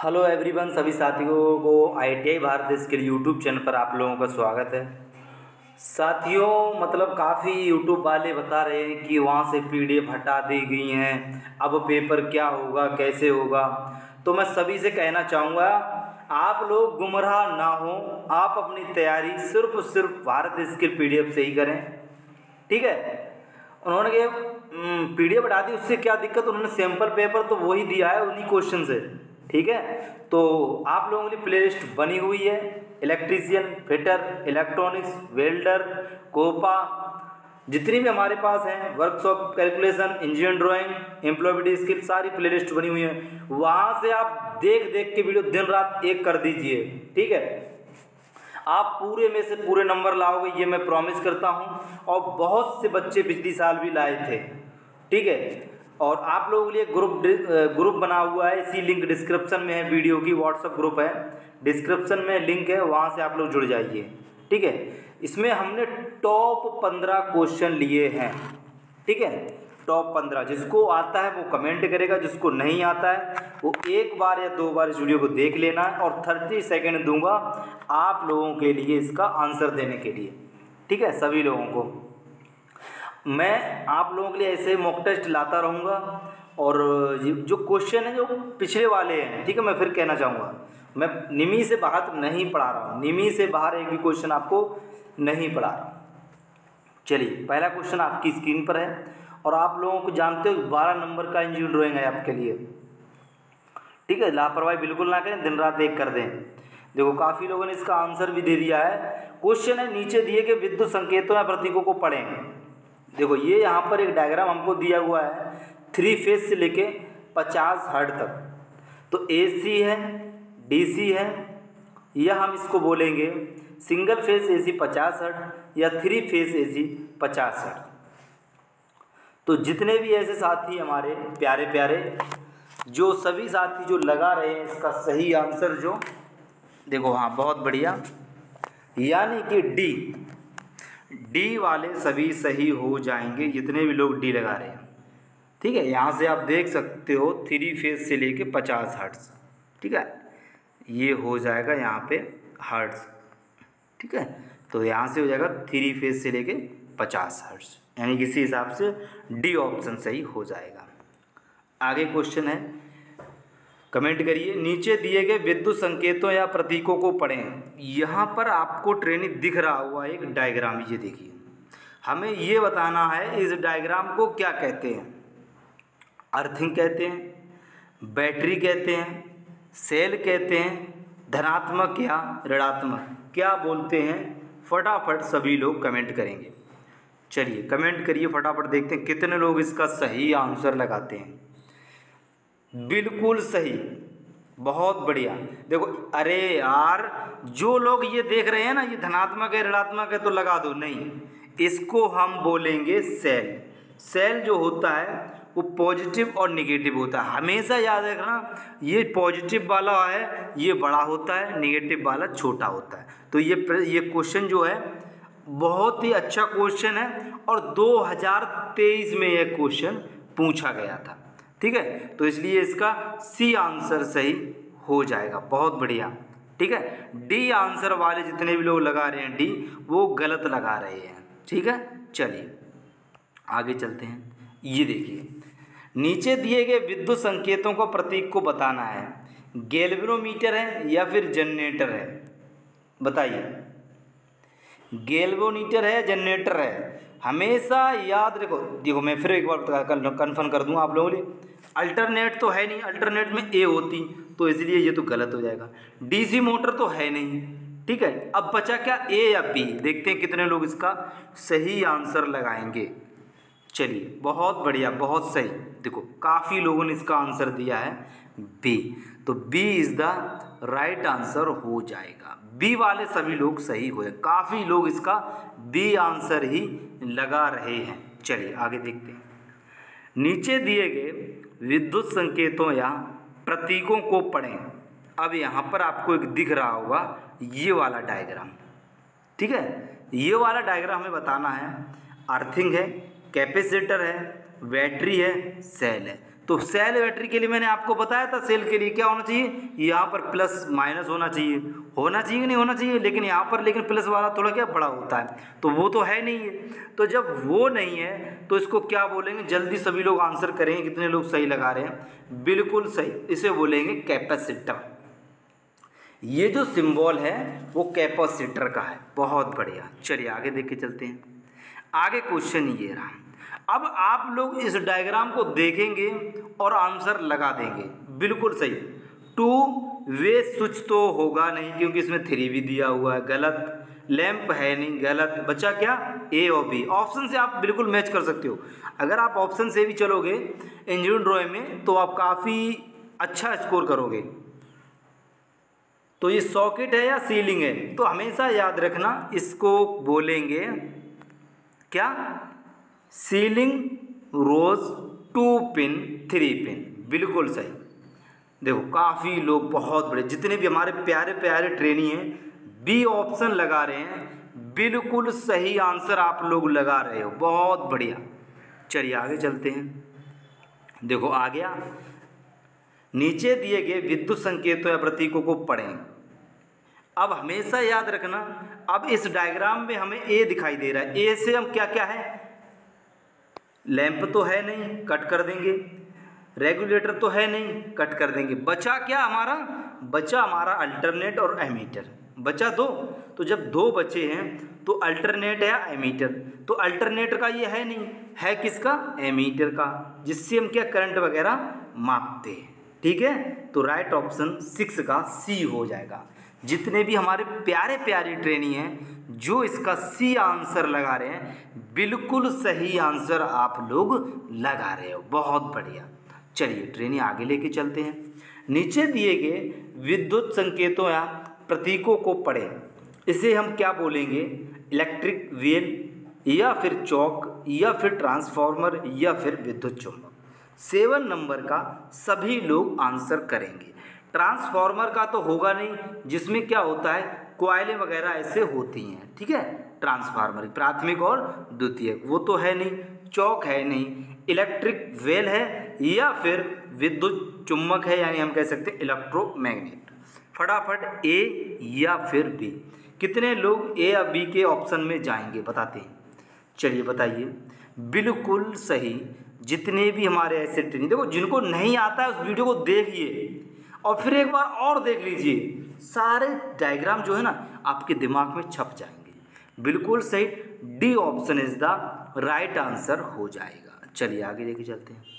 Hello everyone, सभी साथियों को ITI Bharat skill YouTube channel पर आप लोगों का स्वागत है। साथियों, काफ़ी यूट्यूब वाले बता रहे हैं कि वहाँ से PDF हटा दी गई हैं, अब पेपर क्या होगा, कैसे होगा। तो मैं सभी से कहना चाहूँगा, आप लोग गुमराह ना हो, आप अपनी तैयारी सिर्फ भारत स्किल PDF से ही करें। ठीक है। उन्होंने PDF हटा दी, उससे क्या दिक्कत, उन्होंने सैम्पल पेपर तो वही दिया है, उन्हीं क्वेश्चन से। ठीक है। तो आप लोगों के लिए प्लेलिस्ट बनी हुई है, electrician, fitter, electronics, welder, COPA, जितनी भी हमारे पास हैं, workshop, calculation, engineer drawing, employability skill, सारी प्लेलिस्ट बनी हुई है। वहाँ से आप देख देख के वीडियो दिन रात एक कर दीजिए। ठीक है। आप पूरे में से पूरे नंबर लाओगे, ये मैं प्रॉमिस करता हूँ। और बहुत से बच्चे पिछली साल भी लाए थे। ठीक है। और आप लोगों के लिए ग्रुप बना हुआ है, इसी लिंक डिस्क्रिप्शन में है, वीडियो की व्हाट्सएप ग्रुप है, डिस्क्रिप्शन में लिंक है, वहाँ से आप लोग जुड़ जाइए। ठीक है। इसमें हमने टॉप 15 क्वेश्चन लिए हैं। ठीक है। टॉप 15, जिसको आता है वो कमेंट करेगा, जिसको नहीं आता है वो एक बार या दो बार इस वीडियो को देख लेना है, और 30 सेकेंड दूंगा आप लोगों के लिए इसका आंसर देने के लिए। ठीक है। सभी लोगों को मैं आप लोगों के लिए ऐसे मॉक टेस्ट लाता रहूँगा। और जो क्वेश्चन है जो पिछले वाले हैं, ठीक है, मैं फिर कहना चाहूँगा, मैं निमी से बाहर नहीं पढ़ा रहा हूँ, निमी से बाहर एक भी क्वेश्चन आपको नहीं पढ़ा रहा। चलिए, पहला क्वेश्चन आपकी स्क्रीन पर है, और आप लोगों को जानते हो 12 नंबर का इंजीनियर ड्राइंग है आपके लिए। ठीक है। लापरवाही बिल्कुल ना करें, दिन रात एक कर दें। देखो, काफ़ी लोगों ने इसका आंसर भी दे दिया है। क्वेश्चन है, नीचे दिए गए विद्युत संकेतों या प्रतीकों को पढ़ें। देखो, ये यहाँ पर एक डायग्राम हमको दिया हुआ है, 3 फेज से लेके 50 हर्ट्ज तक। तो AC है, DC है, या हम इसको बोलेंगे सिंगल फेज AC 50 हर्ट्ज या 3 फेज AC 50 हर्ट्ज। तो जितने भी ऐसे साथी हमारे प्यारे प्यारे, जो सभी साथी जो लगा रहे हैं इसका सही आंसर, जो देखो, हाँ, बहुत बढ़िया, यानी कि डी वाले सभी सही हो जाएंगे, जितने भी लोग डी लगा रहे हैं। ठीक है। यहाँ से आप देख सकते हो 3 फेज से लेके 50 हर्ट्ज। ठीक है। ये हो जाएगा यहाँ पे हर्ट्ज। ठीक है। तो यहाँ से हो जाएगा 3 फेज से लेके 50 हर्ट्ज, यानी किसी हिसाब से डी ऑप्शन सही हो जाएगा। आगे क्वेश्चन है, कमेंट करिए, नीचे दिए गए विद्युत संकेतों या प्रतीकों को पढ़ें। यहाँ पर आपको ट्रेनिंग दिख रहा हुआ एक डायग्राम, ये देखिए, हमें ये बताना है इस डायग्राम को क्या कहते हैं। अर्थिंग कहते हैं, बैटरी कहते हैं, सेल कहते हैं, धनात्मक या ऋणात्मक, क्या बोलते हैं? फटाफट सभी लोग कमेंट करेंगे। चलिए, कमेंट करिए फटाफट, देखते हैं कितने लोग इसका सही आंसर लगाते हैं। बिल्कुल सही, बहुत बढ़िया। देखो, अरे यार, जो लोग ये देख रहे हैं ना, ये धनात्मक है ऋणात्मक है तो लगा दो, नहीं, इसको हम बोलेंगे सेल। सेल जो होता है वो पॉजिटिव और निगेटिव होता है, हमेशा याद रखना। ये पॉजिटिव वाला है ये बड़ा होता है, निगेटिव वाला छोटा होता है। तो ये क्वेश्चन जो है बहुत ही अच्छा क्वेश्चन है, और 2023 में यह क्वेश्चन पूछा गया था। ठीक है। तो इसलिए इसका सी आंसर सही हो जाएगा। बहुत बढ़िया। ठीक है। डी आंसर वाले जितने भी लोग लगा रहे हैं डी, वो गलत लगा रहे हैं। ठीक है। चलिए आगे चलते हैं। ये देखिए, नीचे दिए गए विद्युत संकेतों को प्रतीक को बताना है। गैल्वेनोमीटर है या फिर जनरेटर है? बताइए, गैल्वेनोमीटर है, जनरेटर है? हमेशा याद रखो। देखो, मैं फिर एक बार कन्फर्म कर दूं आप लोगों के लिए, अल्टरनेट तो है नहीं, अल्टरनेट में ए होती, तो इसलिए ये तो गलत हो जाएगा। DC मोटर तो है नहीं। ठीक है। अब बचा क्या, ए या बी? देखते हैं कितने लोग इसका सही आंसर लगाएंगे। चलिए, बहुत बढ़िया, बहुत सही। देखो, काफ़ी लोगों ने इसका आंसर दिया है बी, तो B is the right answer हो जाएगा। बी वाले सभी लोग सही हुए, काफ़ी लोग इसका बी आंसर ही लगा रहे हैं। चलिए आगे देखते हैं। नीचे दिए गए विद्युत संकेतों या प्रतीकों को पढ़ें। अब यहाँ पर आपको एक दिख रहा होगा ये वाला डायग्राम। ठीक है। ये वाला डायग्राम हमें बताना है, अर्थिंग है, कैपेसिटर है, बैटरी है, सेल है। तो तो सेल बैटरी के लिए मैंने आपको बताया था, सेल के लिए क्या होना चाहिए, यहाँ पर प्लस माइनस होना चाहिए कि नहीं होना चाहिए, लेकिन यहाँ पर लेकिन प्लस वाला थोड़ा क्या बड़ा होता है, तो वो तो है नहीं है। तो जब वो नहीं है तो इसको क्या बोलेंगे, जल्दी सभी लोग आंसर करेंगे, कितने लोग सही लगा रहे हैं, बिल्कुल सही, इसे बोलेंगे कैपेसिटर। ये जो सिंबल है वो कैपेसिटर का है। बहुत बढ़िया, चलिए आगे देख के चलते हैं। आगे क्वेश्चन ये रहा, अब आप लोग इस डायग्राम को देखेंगे और आंसर लगा देंगे, बिल्कुल सही। 2 वे स्विच तो होगा नहीं क्योंकि इसमें 3 भी दिया हुआ है, गलत। लैंप है नहीं, गलत। बचा क्या, ए और बी। ऑप्शन से आप बिल्कुल मैच कर सकते हो। अगर आप ऑप्शन से भी चलोगे इंजीनियरिंग ड्राइंग में तो आप काफ़ी अच्छा स्कोर करोगे। तो ये सॉकेट है या सीलिंग है, तो हमेशा याद रखना इसको बोलेंगे क्या, सीलिंग रोज 2 पिन 3 पिन, बिल्कुल सही। देखो काफ़ी लोग बहुत बड़े, जितने भी हमारे प्यारे प्यारे ट्रेनी हैं बी ऑप्शन लगा रहे हैं, बिल्कुल सही आंसर आप लोग लगा रहे हो, बहुत बढ़िया। चलिए आगे चलते हैं। देखो आ गया, नीचे दिए गए विद्युत संकेतों या प्रतीकों को पढ़ें। अब हमेशा याद रखना, अब इस डायग्राम में हमें ए दिखाई दे रहा है, ए से हम क्या क्या है, लैंप तो है नहीं, कट कर देंगे। रेगुलेटर तो है नहीं, कट कर देंगे। बचा क्या हमारा, बचा हमारा अल्टरनेट और एमीटर, बचा 2। तो जब 2 बचे हैं तो अल्टरनेट या एमीटर, तो अल्टरनेटर का ये है नहीं, है किसका, एमीटर का, जिससे हम क्या करंट वगैरह मापते हैं। ठीक है, तो राइट ऑप्शन 6 का सी हो जाएगा। जितने भी हमारे प्यारे प्यारे ट्रेनी हैं जो इसका सी आंसर लगा रहे हैं, बिल्कुल सही आंसर आप लोग लगा रहे हो, बहुत बढ़िया। चलिए ट्रेनी आगे लेके चलते हैं। नीचे दिए गए विद्युत संकेतों या प्रतीकों को पढ़ें। इसे हम क्या बोलेंगे, इलेक्ट्रिक वेल या फिर चौक या फिर ट्रांसफार्मर या फिर विद्युत चुम्बक। 7 नंबर का सभी लोग आंसर करेंगे। ट्रांसफार्मर का तो होगा नहीं, जिसमें क्या होता है, कॉइलें वगैरह ऐसे होती हैं। ठीक है, ट्रांसफार्मर प्राथमिक और द्वितीयक, वो तो है नहीं। चौक है नहीं, इलेक्ट्रिक वेल है या फिर विद्युत चुम्बक है, यानी हम कह सकते हैं इलेक्ट्रोमैग्नेट। फटाफट ए या फिर बी, कितने लोग ए या बी के ऑप्शन में जाएंगे बताते हैं। चलिए बताइए, बिल्कुल सही। जितने भी हमारे ऐसे ट्रेनिंग, देखो जिनको नहीं आता है उस वीडियो को देखिए और फिर एक बार और देख लीजिए, सारे डायग्राम जो है ना आपके दिमाग में छप जाएंगे। बिल्कुल सही, D option is the right answer हो जाएगा। चलिए आगे लेके चलते हैं।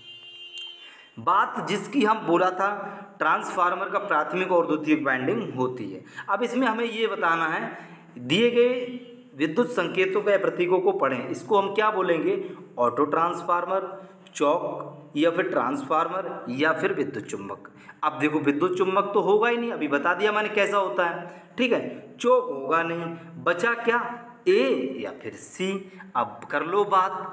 बात जिसकी हम बोला था, ट्रांसफार्मर का प्राथमिक और द्वितीयक वाइंडिंग होती है। अब इसमें हमें ये बताना है, दिए गए विद्युत संकेतों के प्रतीकों को पढ़ें। इसको हम क्या बोलेंगे, ऑटो ट्रांसफार्मर, चौक या फिर ट्रांसफार्मर या फिर विद्युत चुम्बक। अब देखो विद्युत चुम्बक तो होगा ही नहीं, अभी बता दिया मैंने कैसा होता है। ठीक है, चौक होगा नहीं, बचा क्या, ए या फिर सी। अब कर लो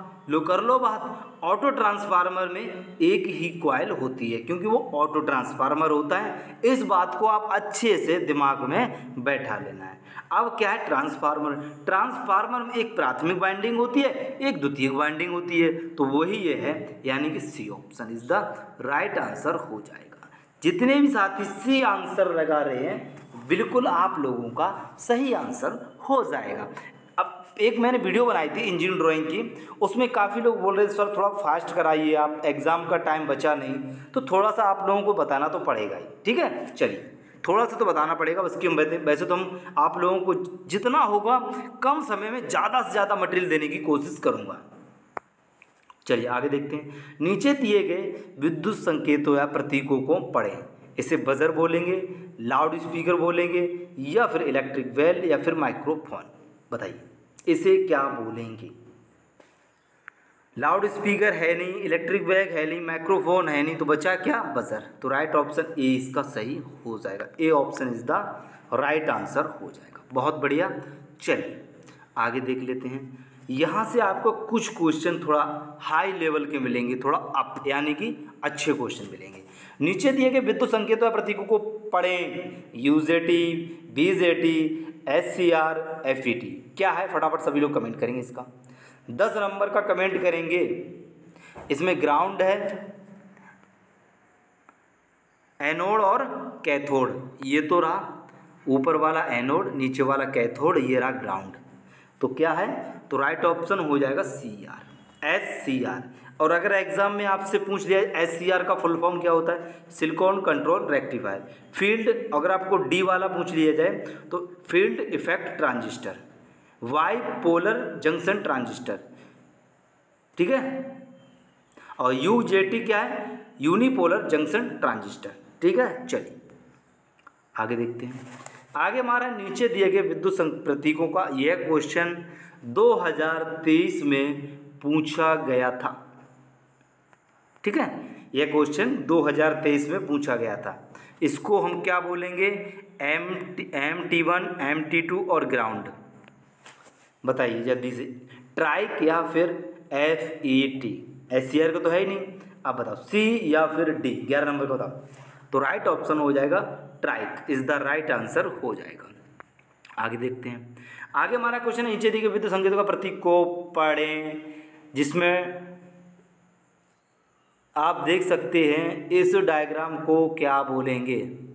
बात, ऑटो ट्रांसफार्मर में एक ही कॉइल होती है क्योंकि वो ऑटो ट्रांसफार्मर होता है। इस बात को आप अच्छे से दिमाग में बैठा लेना है। अब क्या है, ट्रांसफार्मर में एक प्राथमिक वाइंडिंग होती है, एक द्वितीयक वाइंडिंग होती है, तो वही ये है, यानी कि C option is the right answer हो जाएगा। जितने भी साथी सी आंसर लगा रहे हैं, बिल्कुल आप लोगों का सही आंसर हो जाएगा। अब एक मैंने वीडियो बनाई थी इंजीनियरिंग ड्राइंग की, उसमें काफ़ी लोग बोल रहे थे सर थोड़ा फास्ट कराइए आप, एग्ज़ाम का टाइम बचा नहीं, तो थोड़ा सा आप लोगों को बताना तो पड़ेगा ही। ठीक है, चलिए थोड़ा सा तो बताना पड़ेगा, बस क्यों, वैसे तो हम आप लोगों को जितना होगा कम समय में ज़्यादा से ज़्यादा मटेरियल देने की कोशिश करूँगा। चलिए आगे देखते हैं। नीचे दिए गए विद्युत संकेतों या प्रतीकों को पढ़ें। इसे बजर बोलेंगे, लाउड स्पीकर बोलेंगे या फिर इलेक्ट्रिक वेल या फिर माइक्रोफोन। बताइए इसे क्या बोलेंगे। लाउड स्पीकर है नहीं, इलेक्ट्रिक बैग है नहीं, माइक्रोफोन है नहीं, तो बचा क्या, बजर। तो राइट ऑप्शन ए इसका सही हो जाएगा। A option is the right answer हो जाएगा। बहुत बढ़िया, चलिए आगे देख लेते हैं। यहाँ से आपको कुछ क्वेश्चन थोड़ा हाई लेवल के मिलेंगे, थोड़ा अप, यानी कि अच्छे क्वेश्चन मिलेंगे। नीचे दिए गए विद्युत संकेतों या प्रतीकों को पढ़ें। यूजेटी, बीजेटी, एससीआर, एफईटी क्या है, फटाफट सभी लोग कमेंट करेंगे इसका। 10 नंबर का कमेंट करेंगे। इसमें ग्राउंड है, एनोड और कैथोड, ये तो रहा ऊपर वाला एनोड, नीचे वाला कैथोड, ये रहा ग्राउंड। तो क्या है, तो राइट ऑप्शन हो जाएगा CR, SCR। और अगर एग्जाम में आपसे पूछ लिया SCR का फुल फॉर्म क्या होता है, सिलिकॉन कंट्रोल रेक्टिफायर। फील्ड, अगर आपको D वाला पूछ लिया जाए तो field effect transistor, bipolar junction transistor, ठीक है। और UJT क्या है, यूनिपोलर जंक्शन ट्रांजिस्टर, ठीक है। चलिए आगे देखते हैं। आगे हमारा नीचे दिए गए विद्युत प्रतीकों का यह क्वेश्चन 2023 में पूछा गया था, ठीक है। यह क्वेश्चन 2023 में पूछा गया था। इसको हम क्या बोलेंगे, MT1, MT2 और ग्राउंड। बताइए जल्दी से, ट्राइक या फिर FET। SCR का तो है ही नहीं, अब बताओ C या फिर D, 11 नंबर का बताओ। तो राइट ऑप्शन हो जाएगा triac, is the right answer हो जाएगा। आगे देखते हैं। आगे हमारा क्वेश्चन है, नीचे दिए गए विद्युत संकेतों का प्रतीक को पढ़ें, जिसमें आप देख सकते हैं इस डायग्राम को क्या बोलेंगे।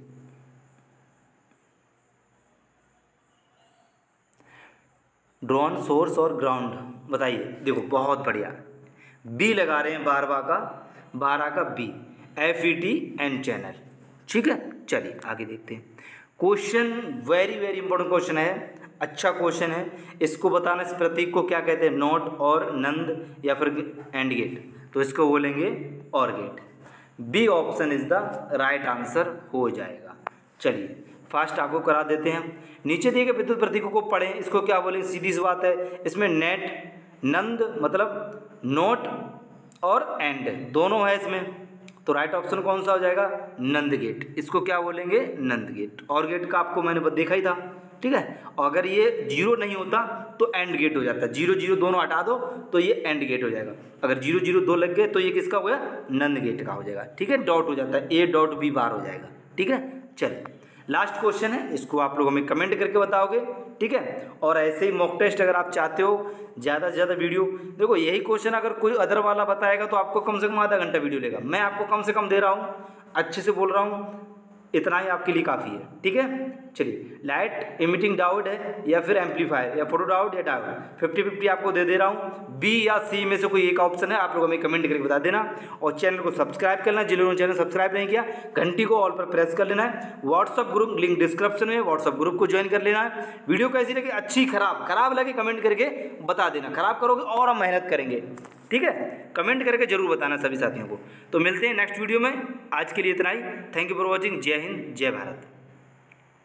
ड्रॉन, सोर्स और ग्राउंड, बताइए। देखो बहुत बढ़िया, B लगा रहे हैं 12 का B, FET एन चैनल, ठीक है। चलिए आगे देखते हैं। Question very very important question है, अच्छा क्वेश्चन है। इसको बताना, इस प्रतीक को क्या कहते हैं, नॉट और नंद या फिर एंड गेट, तो इसको बोलेंगे और gate. B option is the right answer हो जाएगा। चलिए फास्ट आपको करा देते हैं। नीचे दिए गए विद्युत प्रतीकों को पढ़ें, इसको क्या बोलेंगे, सीधी सी बात है। इसमें नेट, नंद मतलब नोट और एंड दोनों है इसमें, तो राइट ऑप्शन कौन सा हो जाएगा, नंद गेट। इसको क्या बोलेंगे, नंद गेट। और गेट का आपको मैंने देखा ही था, ठीक है। और अगर ये 0 नहीं होता तो एंड गेट हो जाता है, 0 0 दोनों हटा दो तो ये एंड गेट हो जाएगा। अगर 0 0 2 लग गए तो ये किसका हो गया, नंद गेट का हो जाएगा, ठीक है। डॉट हो जाता है, A डॉट B बार हो जाएगा, ठीक है। चलिए लास्ट क्वेश्चन है, इसको आप लोग हमें कमेंट करके बताओगे, ठीक है। और ऐसे ही मॉक टेस्ट अगर आप चाहते हो ज़्यादा से ज़्यादा वीडियो, देखो यही क्वेश्चन अगर कोई अदर वाला बताएगा तो आपको कम से कम आधा घंटा वीडियो लेगा, मैं आपको कम से कम दे रहा हूँ, अच्छे से बोल रहा हूँ, इतना ही आपके लिए काफ़ी है, ठीक है। चलिए लाइट इमिटिंग डायोड है या फिर एम्पलीफायर या फोटो डायोड या डायोड, 50-50 आपको दे रहा हूँ। B या C में से कोई एक ऑप्शन है, आप लोग हमें कमेंट करके बता देना। और चैनल को सब्सक्राइब करना, जिन लोगों ने चैनल सब्सक्राइब नहीं किया घंटी को ऑल पर प्रेस कर लेना है। व्हाट्सअप ग्रुप लिंक डिस्क्रिप्शन में, व्हाट्सअप ग्रुप को ज्वाइन कर लेना है। वीडियो कैसी लगी, अच्छी खराब लगे कमेंट करके बता देना, खराब करोगे और हम मेहनत करेंगे, ठीक है। कमेंट करके जरूर बताना सभी साथियों को। तो मिलते हैं नेक्स्ट वीडियो में, आज के लिए इतना ही। Thank you for watching. जय हिंद, जय भारत।